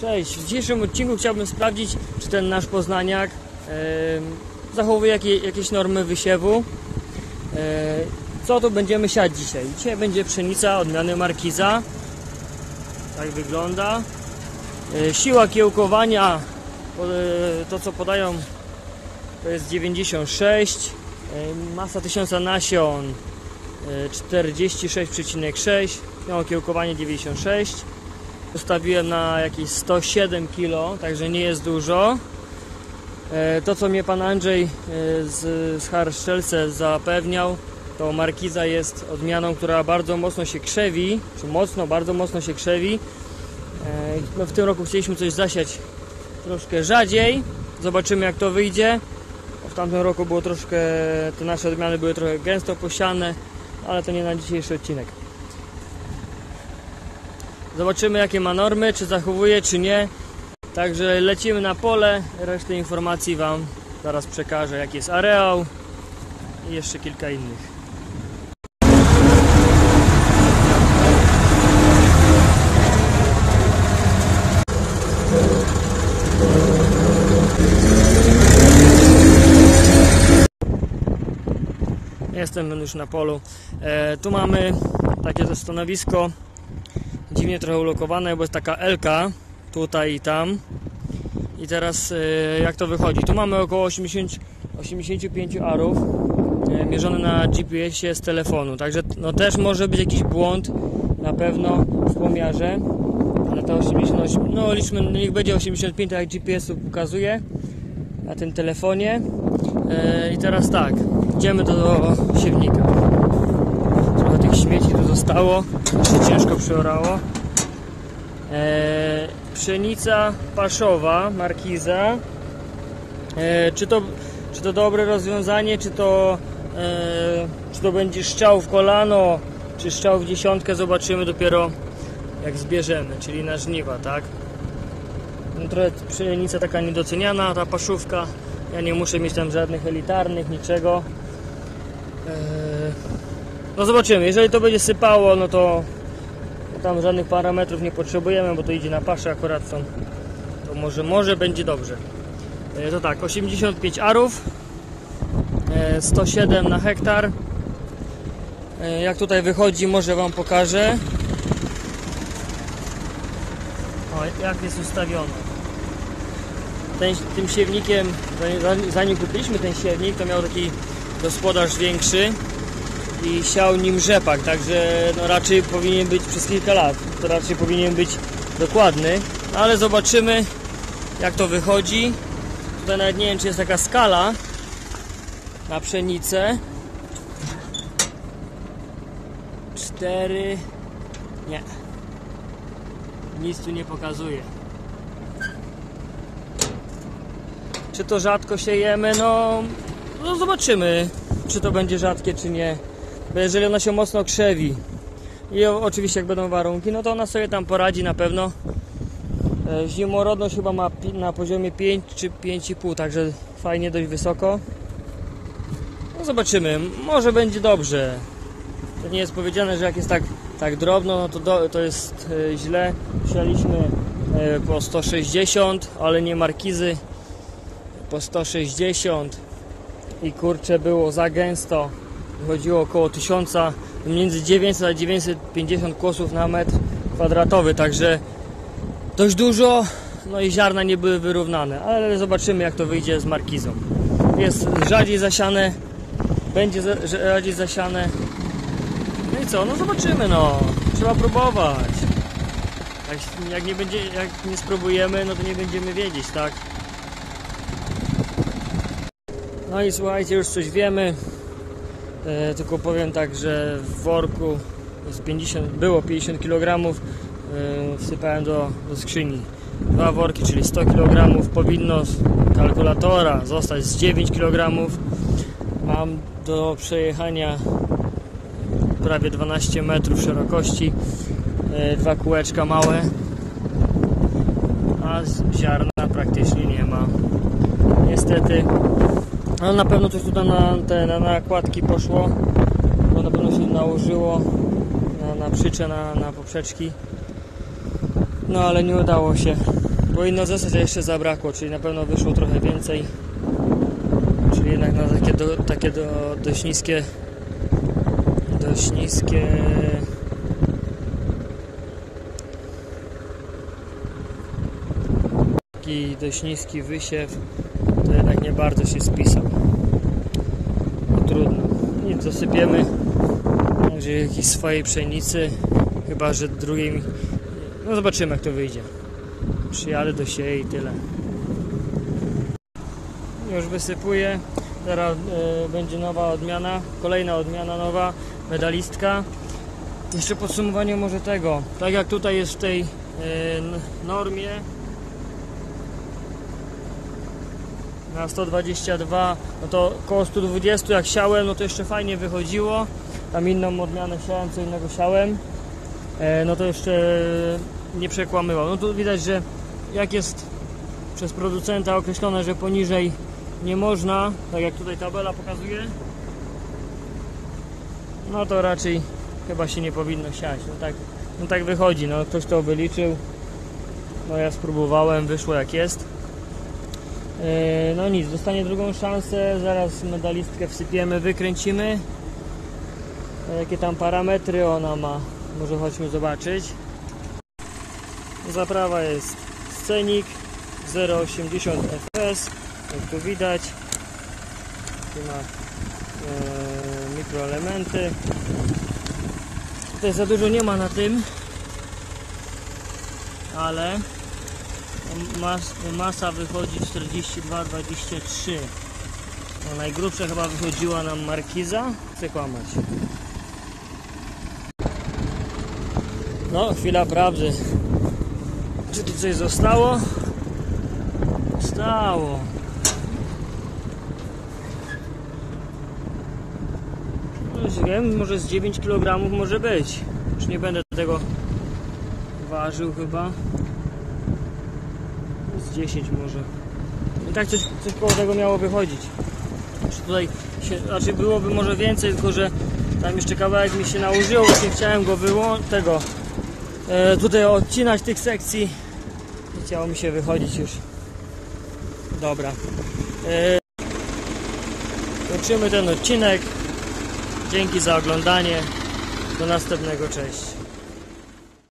Cześć, w dzisiejszym odcinku chciałbym sprawdzić, czy ten nasz poznaniak zachowuje jakieś normy wysiewu. Co tu będziemy siać dzisiaj? Dzisiaj będzie pszenica odmiany Markiza. Tak wygląda. Siła kiełkowania, to co podają, to jest 96. Masa 1000 nasion 46,6. Miało kiełkowanie 96. Ustawiłem na jakieś 107 kg, także nie jest dużo. To co mnie pan Andrzej z Harszczelce zapewniał, to Markiza jest odmianą, która bardzo mocno się krzewi, bardzo mocno się krzewi. No w tym roku chcieliśmy coś zasiać troszkę rzadziej. Zobaczymy jak to wyjdzie. W tamtym roku było troszkę, te nasze odmiany były trochę gęsto posiane, ale to nie na dzisiejszy odcinek. Zobaczymy jakie ma normy, czy zachowuje, czy nie. Także lecimy na pole, resztę informacji wam zaraz przekażę, jaki jest areał i jeszcze kilka innych. Jestem już na polu. Tu mamy takie stanowisko dziwnie trochę ulokowane, bo jest taka L-ka tutaj i tam. I teraz jak to wychodzi? Tu mamy około 85 arów mierzone na GPS-ie z telefonu. Także no też może być jakiś błąd na pewno w pomiarze. Ale to 88, no liczmy, niech będzie 85, tak jak GPS-u pokazuje na tym telefonie. I teraz tak, idziemy do siewnika. Trochę tych śmieci tu zostało, się ciężko przyorało. Pszenica paszowa Markiza. Czy to dobre rozwiązanie, czy to będzie szczał w kolano, czy szczał w dziesiątkę, zobaczymy dopiero jak zbierzemy, czyli na żniwa, tak? No, trochę pszenica taka niedoceniana, ta paszówka. Ja nie muszę mieć tam żadnych elitarnych, niczego. No zobaczymy, jeżeli to będzie sypało, no to tam żadnych parametrów nie potrzebujemy, bo to idzie na paszę akurat są. To może będzie dobrze. To tak, 85 arów, 107 na hektar. Jak tutaj wychodzi, może wam pokażę. O, jak jest ustawione. Tym siewnikiem, zanim kupiliśmy ten siewnik, to miał taki gospodarz większy i siał nim rzepak, także no raczej powinien być przez kilka lat, to raczej powinien być dokładny, ale zobaczymy jak to wychodzi. Tutaj nawet nie wiem, czy jest taka skala na pszenicę. 4, nie, nic tu nie pokazuje. Czy to rzadko siejemy? No zobaczymy, czy to będzie rzadkie, czy nie. Bo jeżeli ona się mocno krzewi i oczywiście jak będą warunki, no to ona sobie tam poradzi na pewno. Zimorodność chyba ma na poziomie 5 czy 5,5, także fajnie, dość wysoko. No zobaczymy, może będzie dobrze. To nie jest powiedziane, że jak jest tak drobno, no to jest źle. Sialiśmy po 160, ale nie Markizy. Po 160 i kurczę było za gęsto, wychodziło około 1000, między 900 a 950 kłosów na metr kwadratowy, także dość dużo, no i ziarna nie były wyrównane, ale zobaczymy jak to wyjdzie z Markizą. Jest rzadziej zasiane, będzie rzadziej zasiane, no i co, no zobaczymy, no trzeba próbować. Jak nie spróbujemy, no to nie będziemy wiedzieć, tak? No i słuchajcie, już coś wiemy, tylko powiem tak, że w worku jest było 50 kg, wsypałem do skrzyni 2 worki, czyli 100 kg, powinno z kalkulatora zostać z 9 kg. Mam do przejechania prawie 12 metrów szerokości, 2 kółeczka małe, a ziarna praktycznie nie ma, niestety. Ale na pewno coś tutaj na nakładki poszło, bo na pewno się nałożyło na przyczę, na poprzeczki. No ale nie udało się powinno zostać, a jeszcze zabrakło, czyli na pewno wyszło trochę więcej. Czyli jednak na takie dość niskie taki dość niski wysiew, to jednak nie bardzo się spisał. No trudno. Nic, dosypiemy może jakiejś swojej pszenicy, chyba że drugiej, no zobaczymy jak to wyjdzie. Przyjadę do siebie i tyle. Już wysypuję. Teraz będzie nowa odmiana, kolejna odmiana nowa, medalistka. Jeszcze podsumowanie może tego, tak jak tutaj jest w tej normie na 122, no to około 120 jak siałem, no to jeszcze fajnie wychodziło. Tam inną odmianę siałem, co innego siałem, no to jeszcze nie przekłamywał. No tu widać, że jak jest przez producenta określone, że poniżej nie można, tak jak tutaj tabela pokazuje, no to raczej chyba się nie powinno siać. No tak wychodzi, no ktoś to wyliczył, no ja spróbowałem, wyszło jak jest. No nic, dostanie drugą szansę, zaraz medalistkę wsypiemy, wykręcimy. Jakie tam parametry ona ma, może chodźmy zobaczyć. Zaprawa jest Scenic 0,80 fps, jak tu widać. Tu ma mikroelementy. Tutaj za dużo nie ma na tym, ale masa wychodzi 42,23. No, najgrubsza chyba wychodziła nam Markiza. Chcę kłamać. No, chwila prawdy. Czy tu coś zostało? Zostało. No, wiem, może z 9 kg może być. Już nie będę tego ważył chyba. Z 10 może. I tak coś koło tego miało wychodzić. Tutaj znaczy byłoby może więcej, tylko że tam jeszcze kawałek mi się nałożyło, właśnie chciałem go tutaj odcinać tych sekcji i chciało mi się wychodzić już. Dobra. Kończymy ten odcinek. Dzięki za oglądanie. Do następnego. Cześć.